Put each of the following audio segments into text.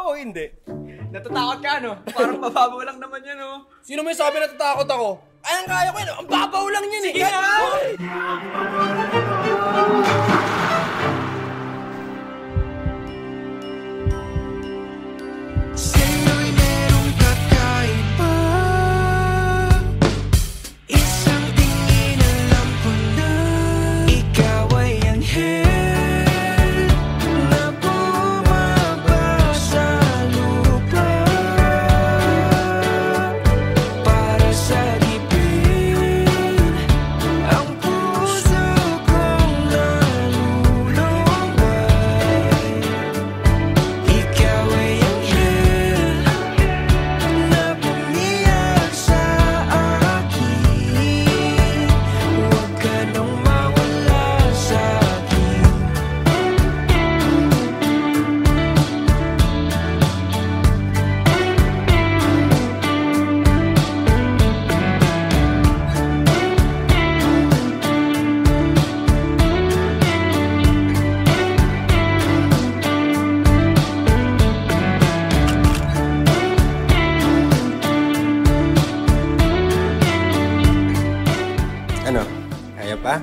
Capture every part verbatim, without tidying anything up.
ako hindi. Natatakot ka, no? Parang mababaw lang naman yan, no? Sino may sabi natatakot ako? Ay, ang kaya ko yun. Ang babaw lang yun eh. Sige nga! Ano? Kaya pa?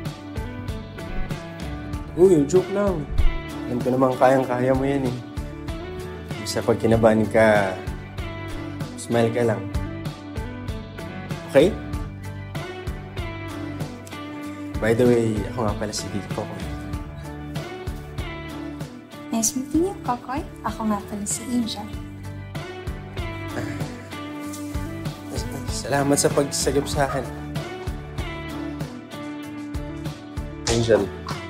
Uy, joke lang. Alam ko naman kayang-kaya mo yan eh. Basta pag kinabahan ka, smile ka lang. Okay? By the way, ako nga pala si Kokoy. Nice meeting you, Kokoy. Ako nga pala si Angel. Salamat sa pagsagip sa akin. Angel.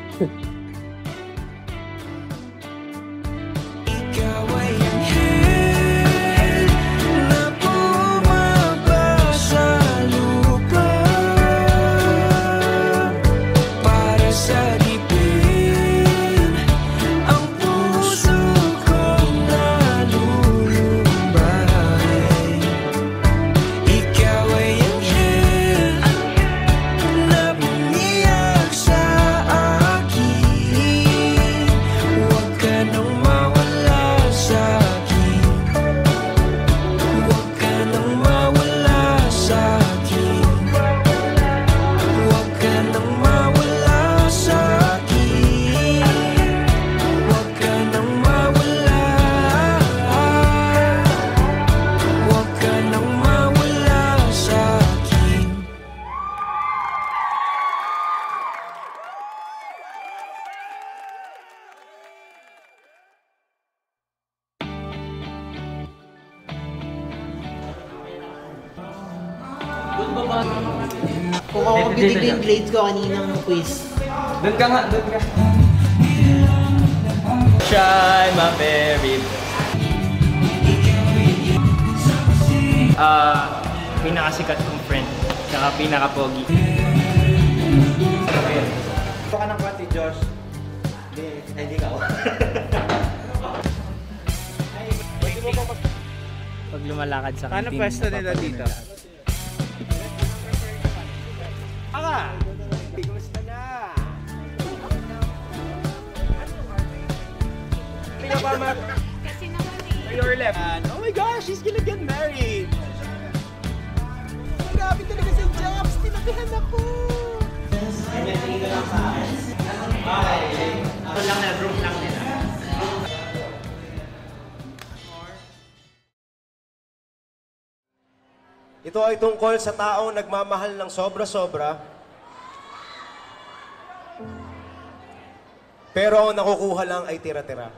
Kung ako bibigay yung grades ko kaninang quiz. Doon ka nga, doon ka. Shine my baby. Ah, uh, pinakasikat kong friend. Tsaka pinaka-pogi. Okay. Ito ka ng pati, Josh. Hindi, hindi ka ako. Pag lumalakad sa kantin. Paano pwesto nila dito? Aka! Kumusta na? Pinapama... Kasi naman eh. To your left. Oh my gosh, she's gonna get married! Grabe talaga sa jobs! Tinabihan ako! Ito lang na room lang nila. Ito ay tungkol sa taong nagmamahal ng sobra-sobra, pero ang nakukuha lang ay tira-tira.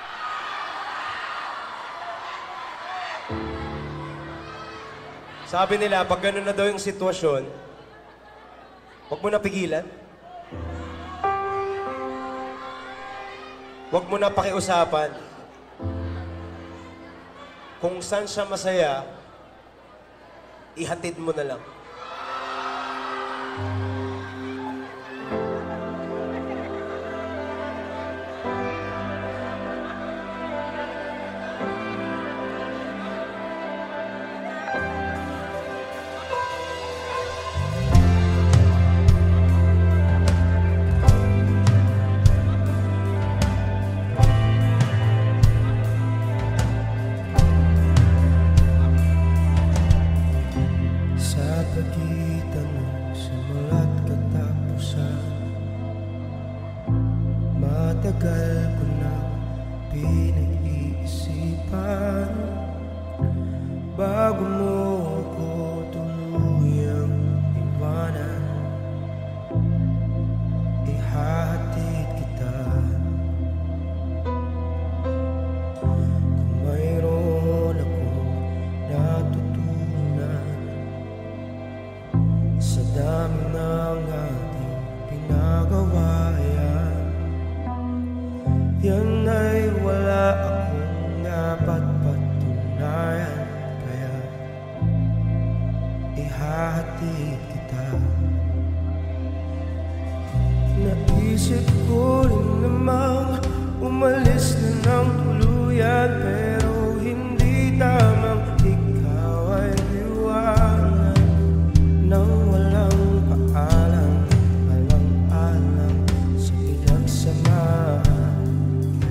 Sabi nila, pag gano'n na daw yung sitwasyon, huwag mo na pigilan. Huwag mo na pakiusapan. Kung saan siya masaya, ihatid mo na lang. pinag-iisipan bago mo ako tuluyang iwanan. Ihahatid kita kung mayroon akong natutunan sa dami ng ating pinagawa. Yan ay wala akong dapat patunayan, kaya ihahatid kita. Naisip ko rin namang umalis na ng tuluyan, pero hindi tamang ikaw ay liwanag nang walang paalam, alang-alang sa pinagsamahan.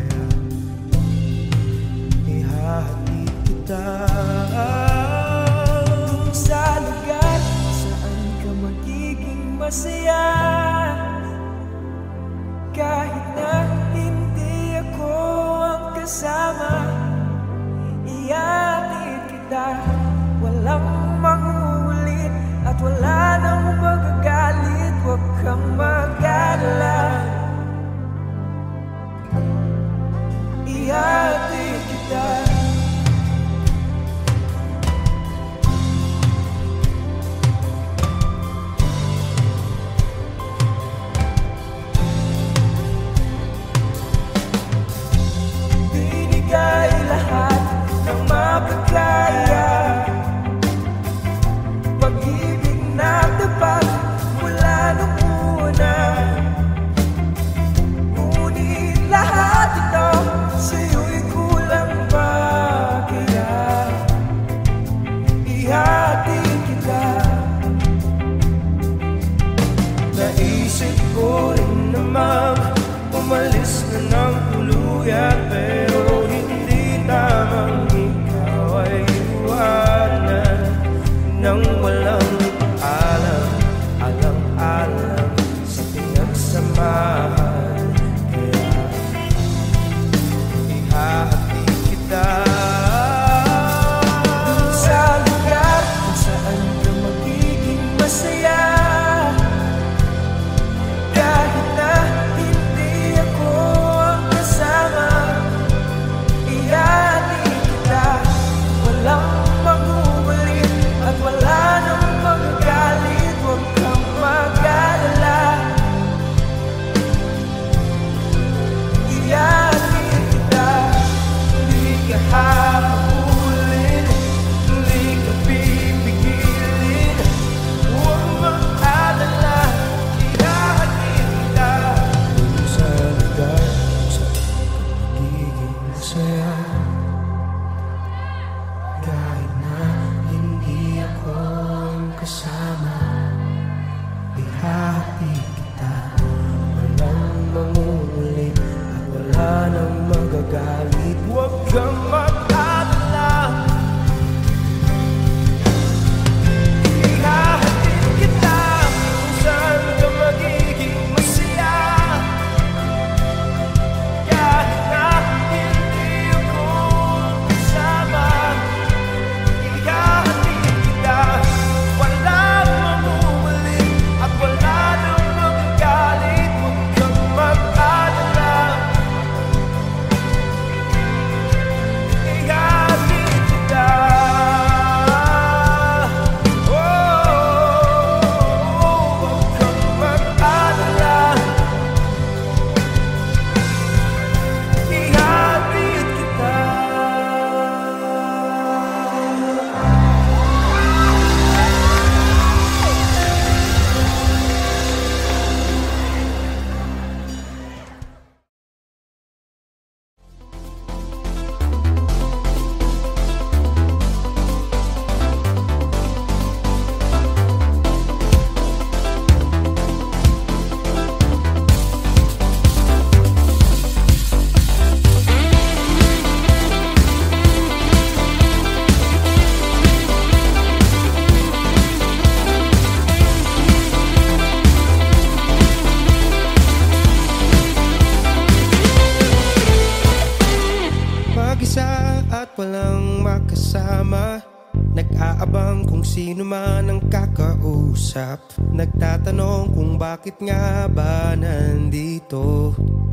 walang makasama. Nag-aabang kung sino man ang kakausap. Nagtatanong kung bakit nga ba nandito.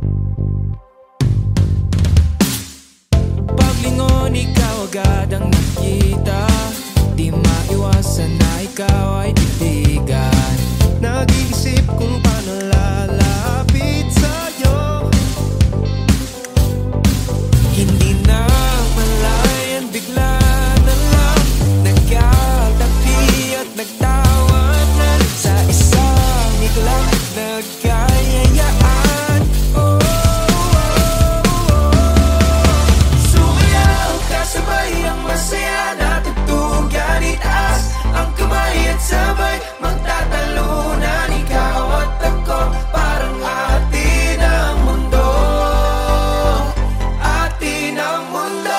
Paglingon ikaw agad ang nakita. Di maiwasan na ikaw ay titigan. Nag-iisip kung paano lalapit sa'yo. Hindi na malayan, bigla na lang nagkatabi at nagtawanan. Sa isang iglap nagkayayaan. Oh, oh, oh. Sumayaw kasabay ang masaya na tutugan. Itaas ang kamay at sabay magtatalunan. Ikaw at ako parang atin ang mundo. Atin ang mundo.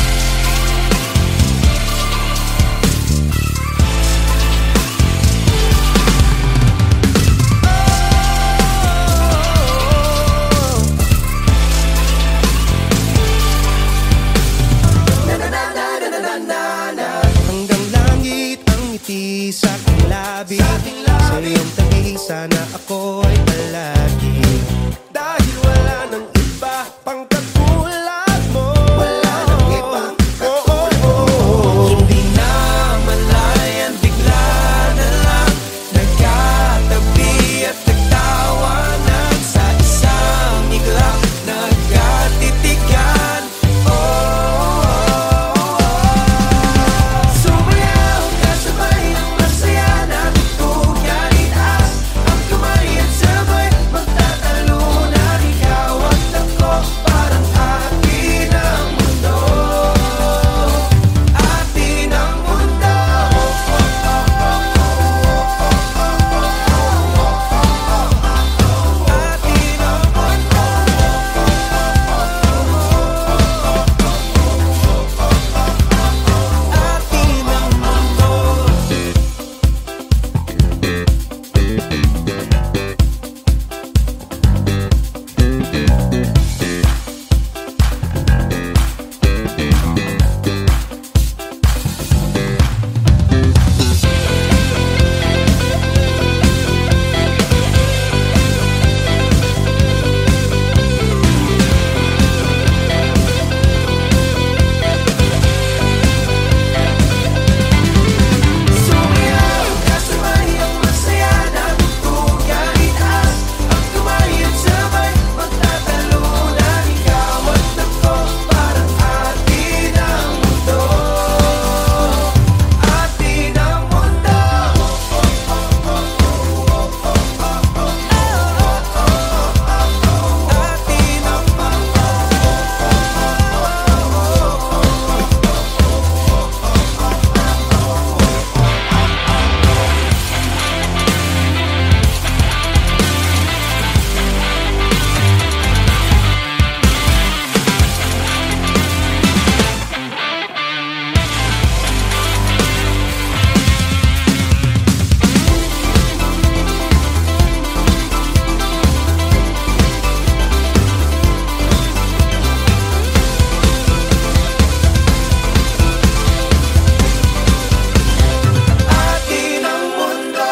Hanggang langit ang ngiti sa aking labi. Sa iyong tabi sana ako ay palagi. Dahil wala nang iba pang katulad mo. Wala nang ibang katulad mo. Hindi na malayan, bigla na lang nagkatabi at nagtawanan. Sa isang iglap nagkatitigan. Oh, oh, oh. Sumayaw kasabay ang masaya na tutugan. Itaas ang kamay at sabay magtatalunan. Ikaw at ako parang atin ang mundo. Atin ang mundo. Atin ang Atin ang mundo. Sumayaw kasabay ang masaya na tutugan. Itaas ang kamay at sabay magtatalunan. Ikaw at ako parang atin ang mundo. Atin ang mundo. Atin ang Atin ang mundo.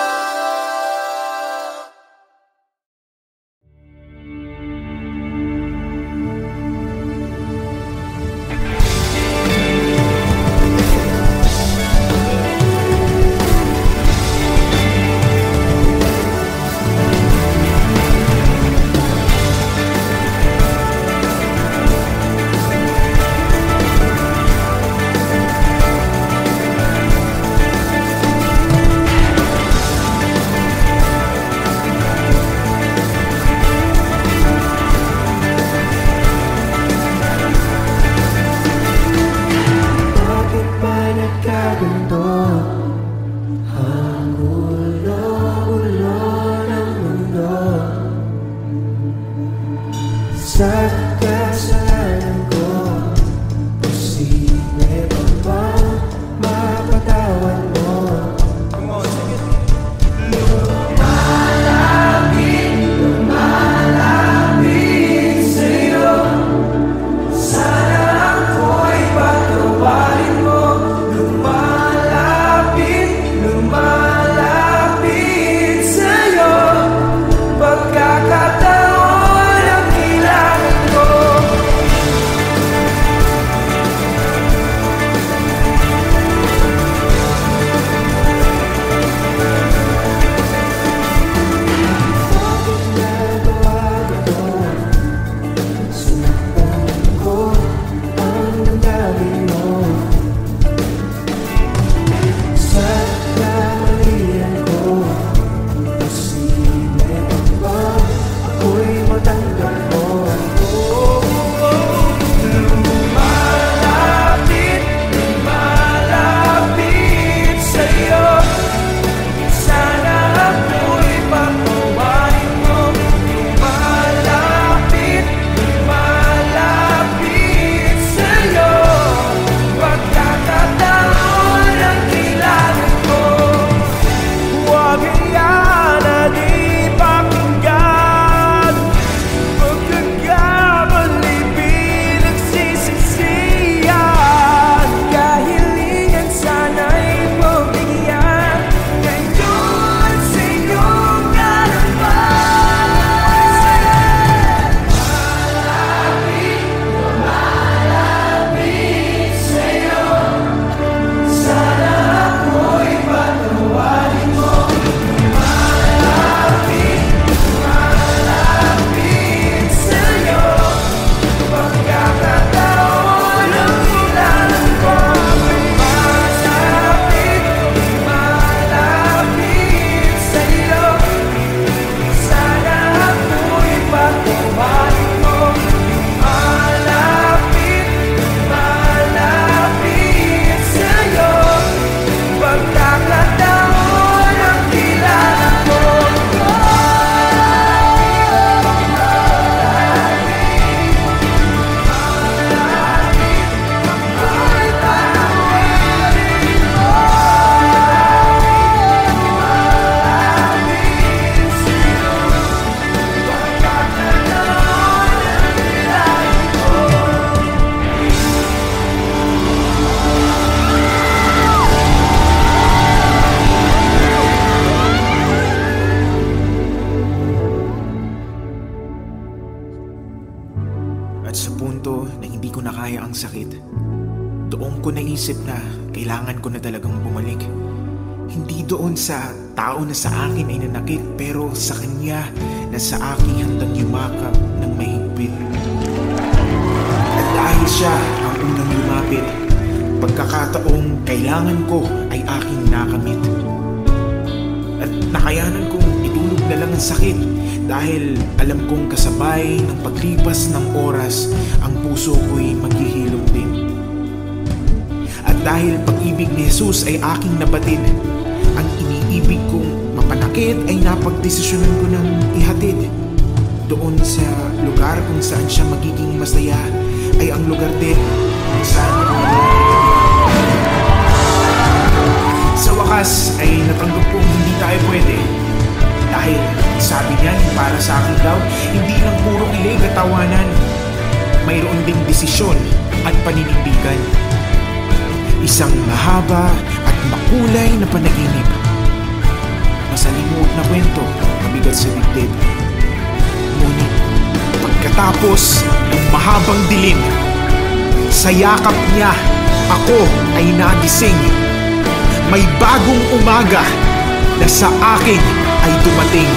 Bakit ba nagkaganto? Ang gulo-gulo ng mundo. Sa kasalanan ko, posible ba bang mapatawad mo? Lumalapit, lumalapit sa'yo. Sana ako'y At sa punto na hindi ko na kaya ang sakit, doon ko naisip na kailangan ko na talagang bumalik. Hindi doon sa tao na sa akin ay nanakit, pero sa kanya na sa akin handang yumakap ng mahigpit. At dahil siya ang unang lumapit, pagkakataong kailangan ko ay aking nakamit. At nakayanan kong itulog na lang ang sakit, dahil alam kong kasabay ng paglipas ng oras, ang puso ko'y maghihilom din. At dahil pag-ibig ni Jesus ay aking nabatid, ang iniibig kong mapanakit ay napagdesisyonan ko ng ihatid. Doon sa lugar kung saan siya magiging masaya, ay ang lugar din kung saan sa wakas ay natanggap kong hindi tayo pwede. Dahil sabi niya, para sa akin daw, hindi lang puro kilig at tawanan, mayroon ding desisyon at paninindigan. Isang mahaba at makulay na panaginip, masalimuot na kwento, mabigat sa dibdib. Ngunit pagkatapos ng mahabang dilim, sa yakap niya ako ay nagising. May bagong umaga na sa akin ay dumating.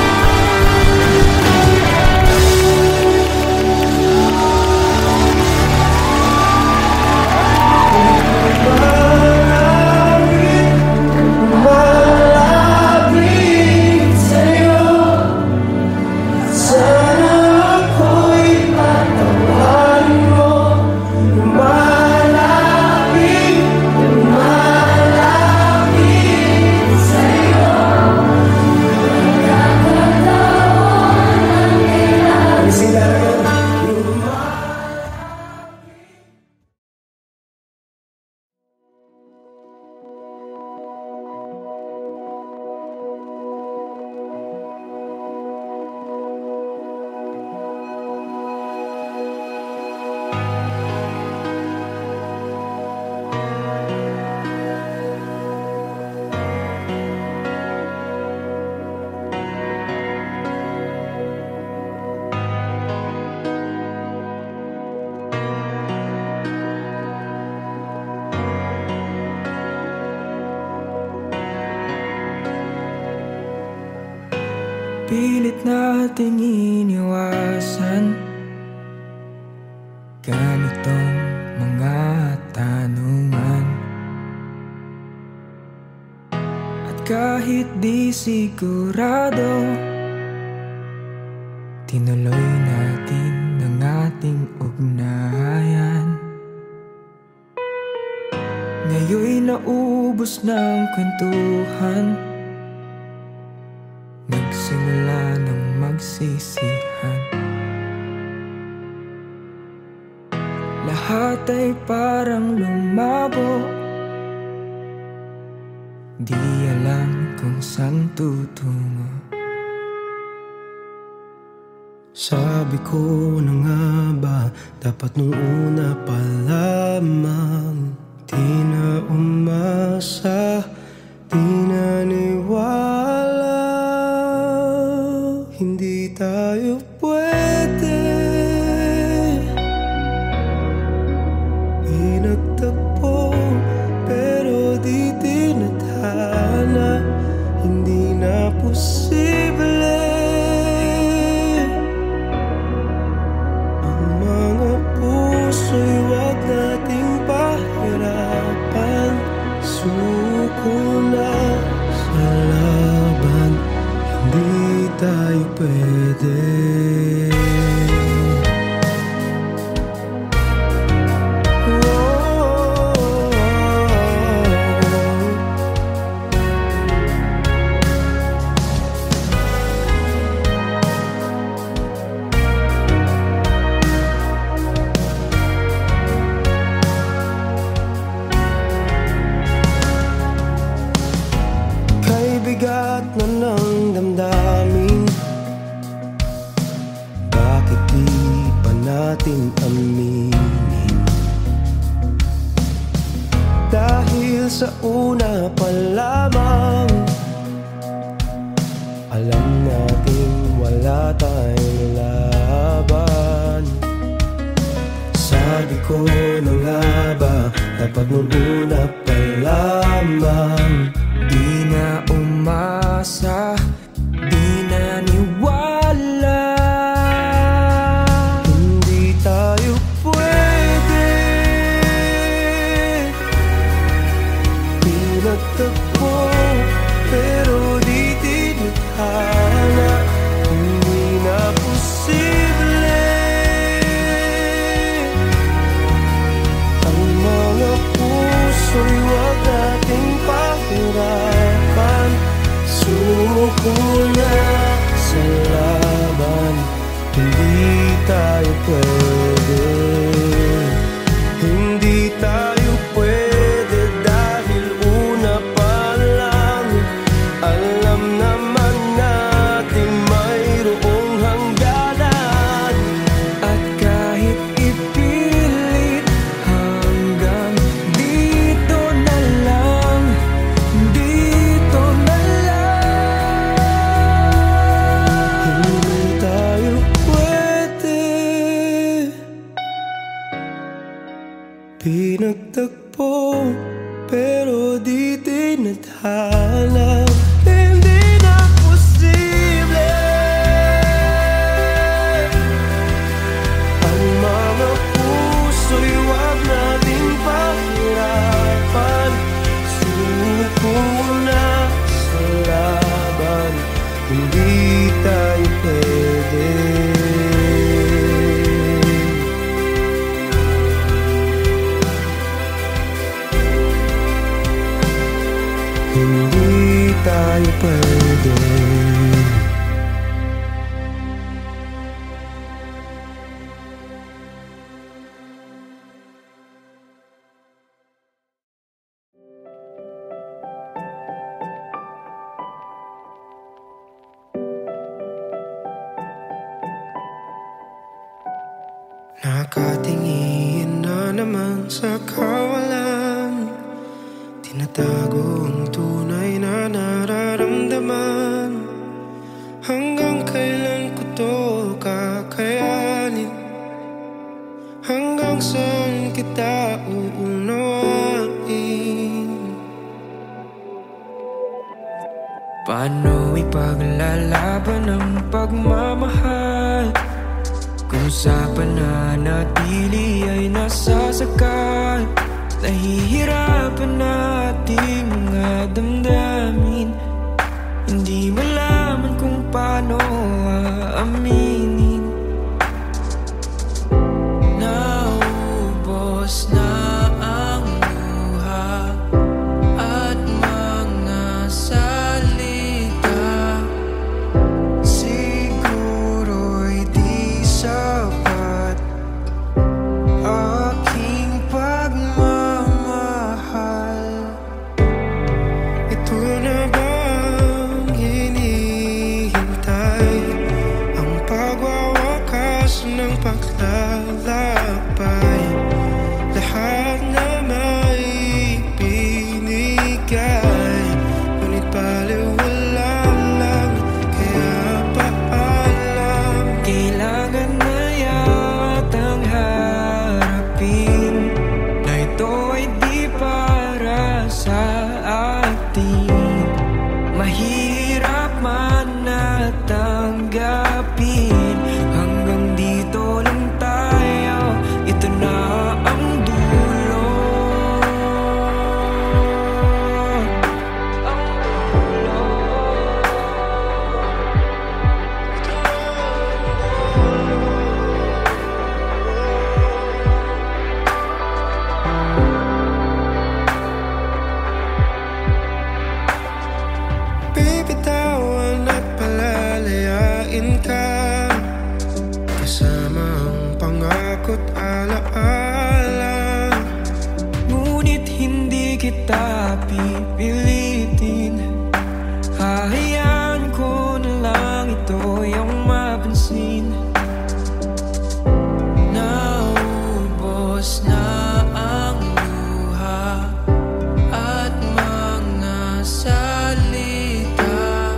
Pilit nating iniwasan ganitong mga tanungan. At kahit di sigurado, tinuloy natin ang ating ugnayan. Ngayon'y naubos ng kwentuhan, nagsimula ng magsisihan. Lahat ay parang lumabo, di alam kung saan tutungo. Sabi ko na nga ba, dapat nung una pa lamang, di na umasa, di naniwala. Hindi tayo pwede, pinagtagpo pero di tinadhana. Hindi na posible ang mga puso'y wag nating pahirapan. Suko na sa laban, hindi tayo pwede. Kay bigat na ng damdamin, bakit di pa natin aminin? Dahil sa una pa lamang, alam natin wala tayong laban. Sabi ko na nga ba, dapat nung una pa lamang. Di na umasa, di na niwala. Hindi tayo pwede. Pinagtagpo pero di tinathala. Hindi na posible. Ang mga puso'y wag nating pahirapan. Sumuko na sa laban. Hindi tayo pwede. Hindi tayo pwede dahil una pa lang alam naman natin mayroong hangganan. At kahit ipilit hanggang dito na lang, dito na lang. Hindi tayo pwede. Pinagtagpo pero di tinathala. Hindi na posible. Ang mga puso'y wag nating pahirapan. Sumuko na sa laban. Hindi tayo pwede. Hindi tayo pwede. Nakatingin na naman sa kawalan. Tinatago ang tunay na nararamdaman. Hanggang kailan ko to kakayanin? Hanggang saan kita uunawain? Paano ipaglalaban ang pagmamahal kung sa pananatili ay nasasakal? Nahihirapan nating mga damdamin, hindi malaman kung paano aaminin. Naubos na ang luha at mga salita. Siguro'y di sapat aking pagmamahal. Ito na bang hinihintay? Ang pagwawakas ng paglalakbay. Lahat na may binigay, ngunit baliwala lang. Kaya paalam. Kailangan na yatang harapin na ito ay di para sa atin. Mahirap man na tanggapin, hanggang dito lang tayo. Ito na ang dulo. Ang dulo. Bibitawan at palalayain ka, kasama ang pangako't alaala. Ngunit hindi kita pipilitin, hahayaan ko na lang ito yung mapansin. Naubos na ang luha at mga salita.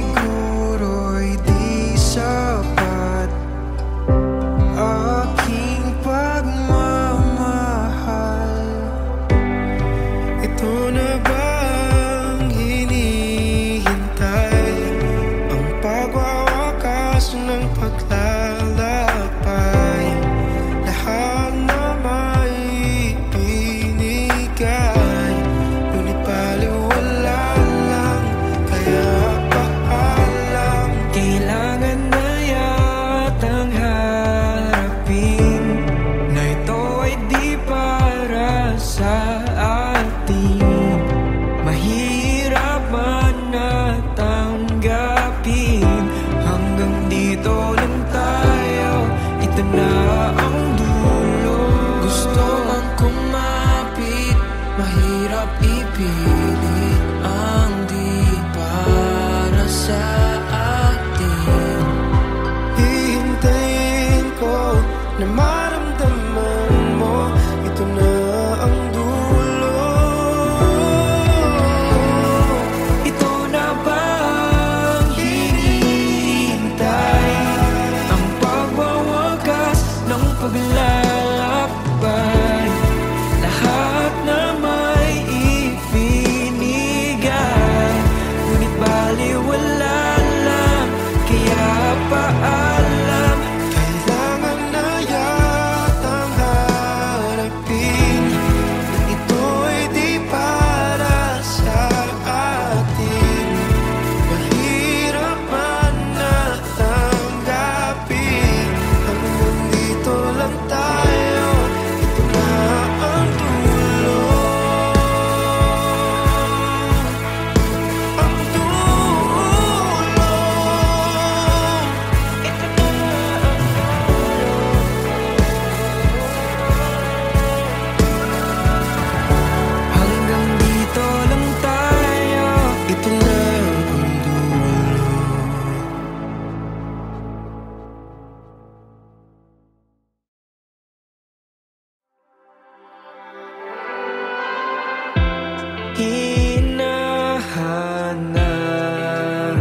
Siguro'y di sapat aking na maramdaman mo ito na ang dulo. Ito na ba ang hinihintay? Ang pagwawakas ng paglalakbay, lahat na may ibinigay, ngunit baliwala lang, kaya paalam. Kailangan na yatang harapin na ito'y di para sa atin. Mahirap man na tanggapin, hanggang dito lang tayo, ito na ang dulo. Ang dulo. Hanggang dito lang tayo. Ito na ang dulo. Hinahanap,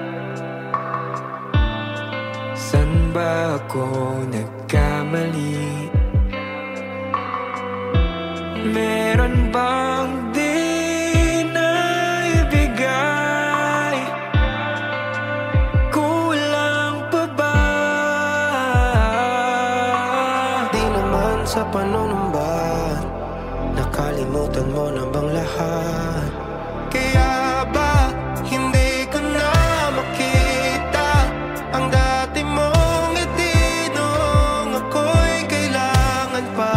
san ba ako nagkamali? Meron bang di naibigay? Kulang pa ba? Di naman sa panunumba, nakalimutan mo na bang lahat? Kaya ba hindi ko na makita ang dati mong ngiti noong ako'y kailangan pa?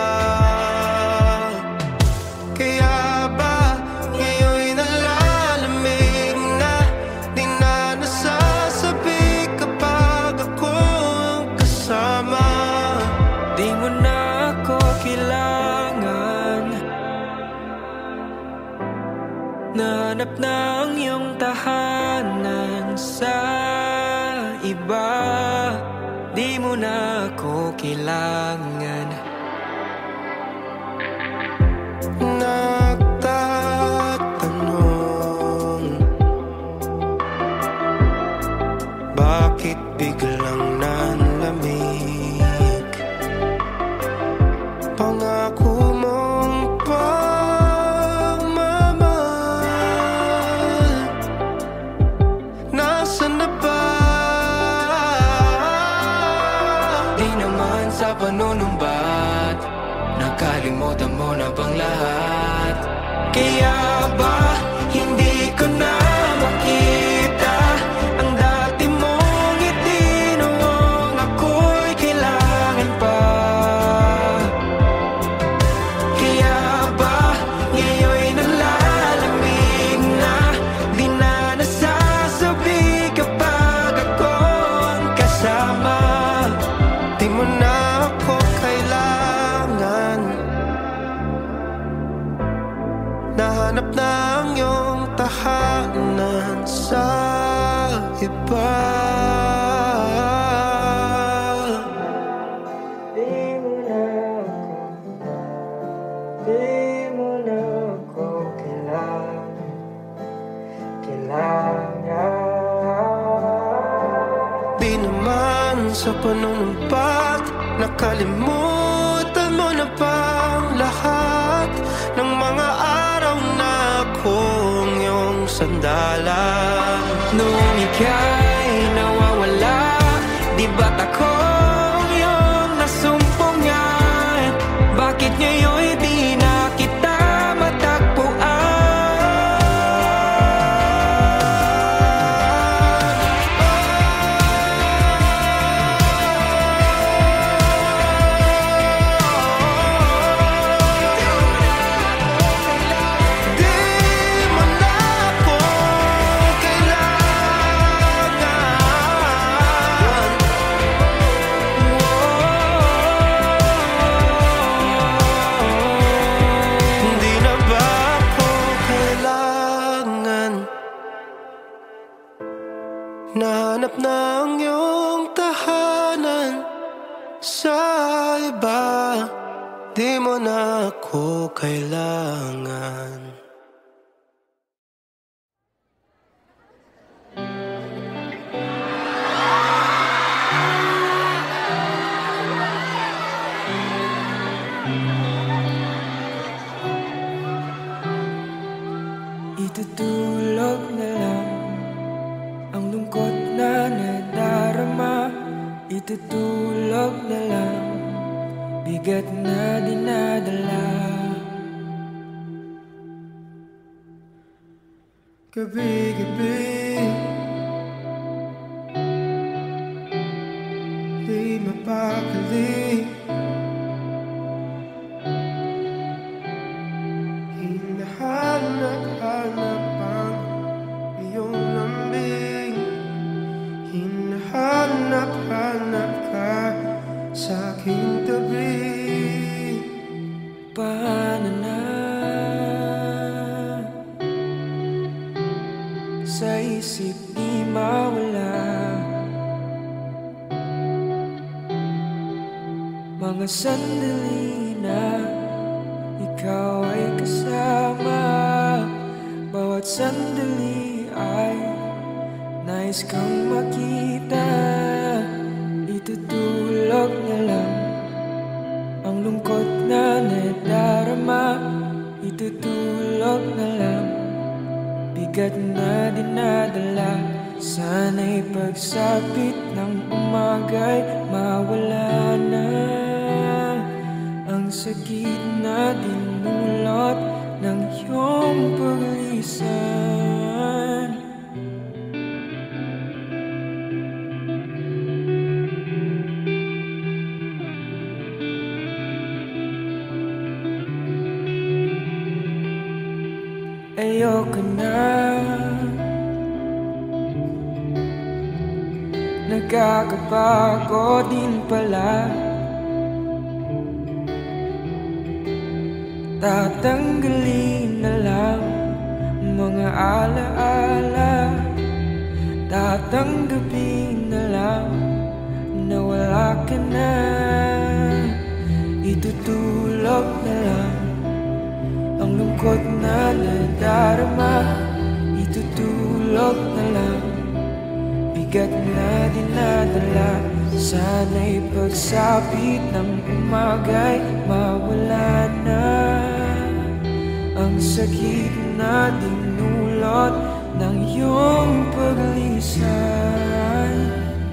Kaya ba ngayon'y nalalamig na, di na nasasabi kapag ako ang kasama? Di mo na ako kailangan, nahanap na ang iyong tahanan sa iba. Di mo na ako kailangan. Nagtatanong, bakit biglang nanlamig? Pangako mong pagmamahal, nasaan na ba? Di naman sa panunumbat, nakalimutan mo na bang lahat? Kaya ba hindi ko na makita ang dati mong ngiti noong ako'y kailangan pa? Kaya ba ngayon'y nalalamig na, di na nasasabi kapag ako ang kasama? Di mo na ako kailangan, nahanap na ang iyong tahanan sa iba. Di mo na ako, di mo na ako kailangan, kailangan. Di naman sa panunumpat, nakalimutan mo na bang lahat ng mga araw na akong iyong sandalan? Nung ika'y nawawala, di ba't akong iyong nasumpungan? Bakit ngayon'y di na kita matagpuan? Di mo na ako kailangan, sa iba, di mo na ako kailangan. Itutulog na lang ang lungkot na nadarama. Itutulog na lang bigat na dinadala. Gabi-gabi di mapakali, hinahanap-hanap ang iyong lambing, hinahanap-hanap ka sa aking tabi. Paano na sa isip di mawala mga sandali na ikaw ay kasama. Bawat sandali ay nais kang makita. Itutulog na lang ang lungkot na nadarama. Itutulog na lang bigat na dinadala. Sana'y pagsapit ng umaga'y mawala na ang sakit na dinulot ng iyong paglisan. Ayoko na, nagkakapagod din pala. Tatanggalin na lang mga alaala. Tatanggapin na lang na wala ka na. Itutulog na lang ang lungkot na nadarama. Itutulog na lang bigat na dinadala. Sana'y pagsapit ng umaga'y mawala na ang sakit na dinulot ng iyong paglisan.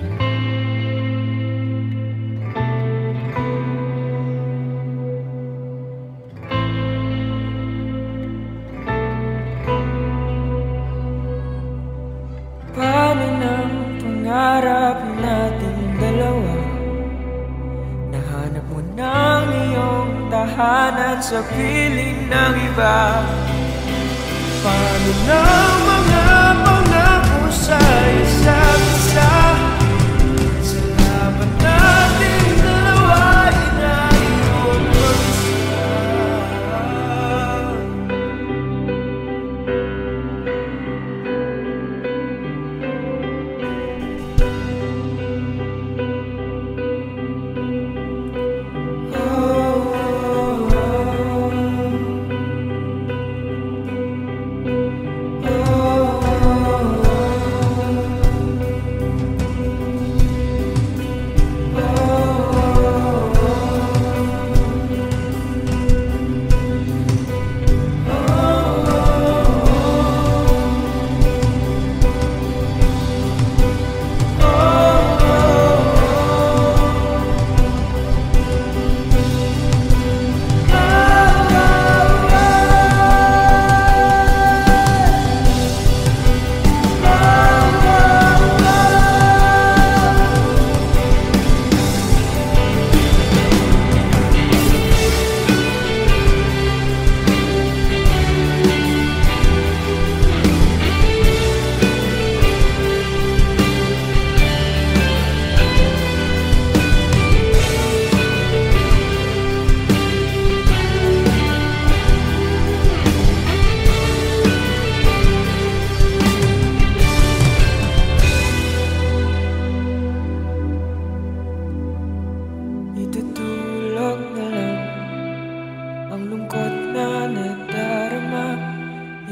Paano ng pangarap natin dalawa? Nahanap mo ng iyong tahanan sa piling ng iba. Paano na mga pangako sa isa't isa? Salamat natin dalawa na iyong mag-isa.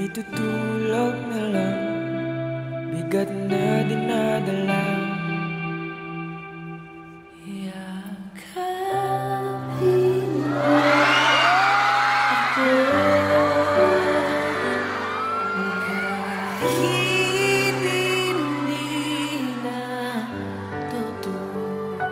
tutulog na lang, bigat na dinadala. Yakapin mo ako, kahit hindi na totoo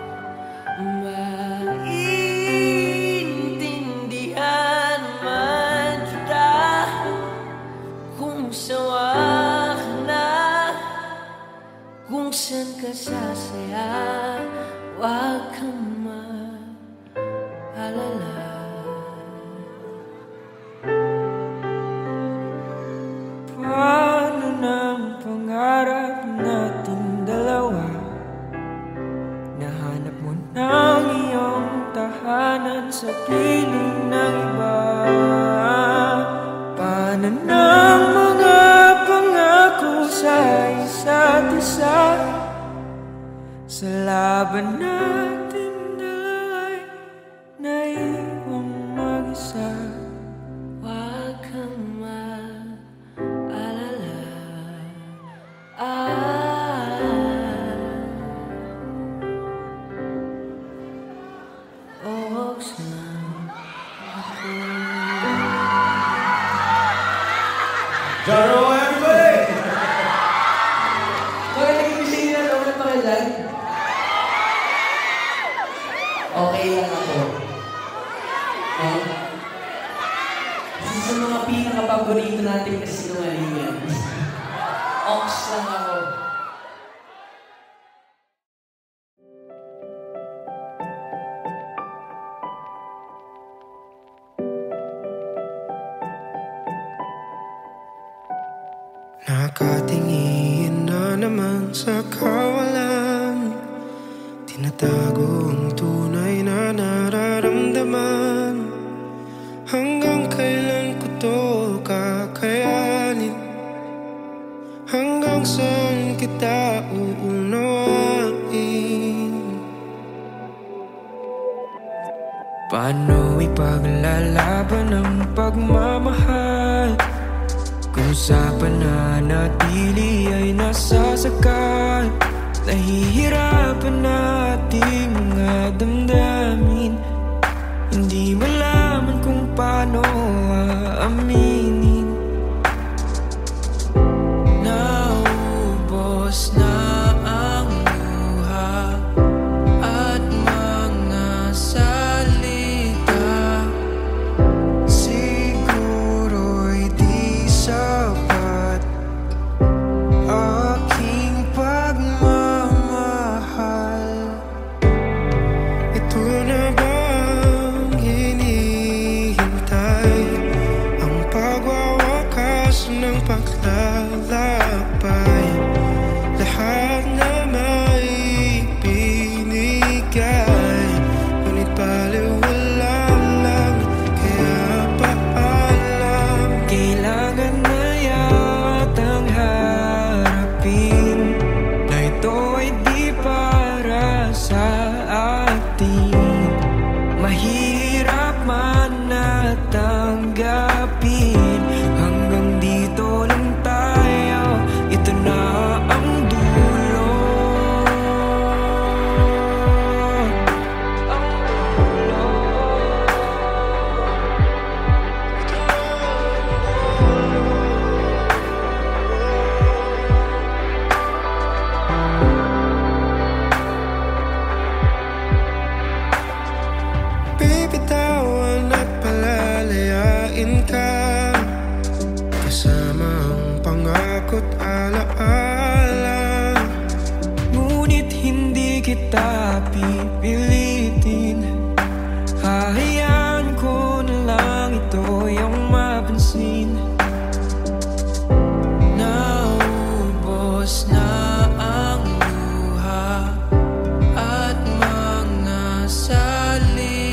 maintindihan man kita. Kung sawa ka na, kung saan ka sasaya, wag kang mag-alala. Paano ng pangarap nating dalawa? Nahanap mo ng iyong tahanan sa piling ng iba. Paano ng mga pangako sa isa't isa? Sa laban natin dalawa'y naiwang mag-isa. Wag kang mag-alala. Ah, oras na ako. Jaro, everybody! Bakit nag-ibig na naman pakilag? Okay lang ako. Oh. Kasi sa mga pinaka-paborito natin kasi sinungalingan. Ox lang ako. Nakatingin na naman sa kawalan, tinatago ang tunay na nararamdaman. Hanggang kailan ko to kakayanin? Hanggang saan kita uunawain? Paano ipaglalaban ang pagmamahal kung sa pananatili ay nasasakal? Nahihirapan nating mga damdamin, hindi malaman kung paano aaminin. Naubos na ang luha at mga salita, siguro'y di sapat aking pagmamahal. Ito na bang hinihintay, ang pagwawakas ng paglalakbay? Lahat na may binigay, ngunit baliwala lang, kaya paalam. Kailangan na yatang harapin na ito ay di para sa atin. Mahirap man na tanggapin, hanggang dito lang tayo, ito na ang dulo. Ang dulo. Bibitawan at palalayain ka, kasama ang pangako't alaala. Ngunit hindi kita pipilitin, hahayaan ko na lang ito yung mapansin. Naubos na ang luha at mga salita,